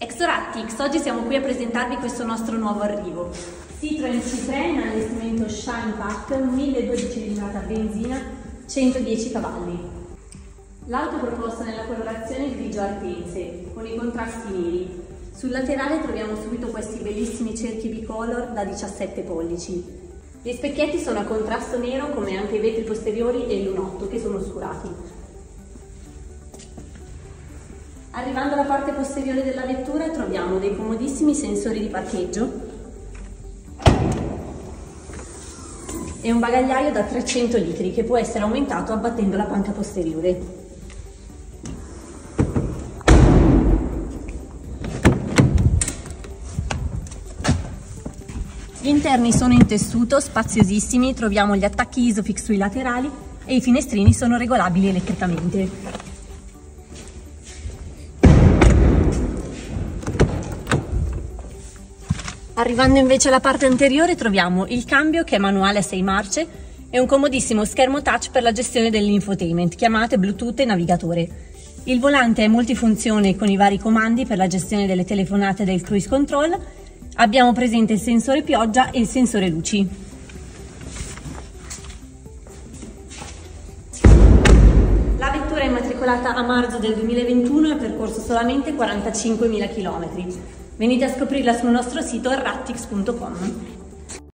Exorattix, oggi siamo qui a presentarvi questo nostro nuovo arrivo. Citroen C3 in allestimento Shine Pack, 1200 cilindrata a benzina, 110 cavalli. L'auto è proposta nella colorazione grigio artense, con i contrasti neri. Sul laterale troviamo subito questi bellissimi cerchi bicolor da 17 pollici. Gli specchietti sono a contrasto nero, come anche i vetri posteriori e il lunotto, che sono oscurati. Arrivando alla parte posteriore della vettura troviamo dei comodissimi sensori di parcheggio e un bagagliaio da 300 litri che può essere aumentato abbattendo la panca posteriore. Gli interni sono in tessuto, spaziosissimi, troviamo gli attacchi Isofix sui laterali e i finestrini sono regolabili elettricamente. Arrivando invece alla parte anteriore troviamo il cambio che è manuale a 6 marce e un comodissimo schermo touch per la gestione dell'infotainment, chiamate Bluetooth e navigatore. Il volante è multifunzione con i vari comandi per la gestione delle telefonate e del cruise control. Abbiamo presente il sensore pioggia e il sensore luci. La vettura è immatricolata a marzo del 2021 e ha percorso solamente 45.000 km. Venite a scoprirla sul nostro sito arrattix.com.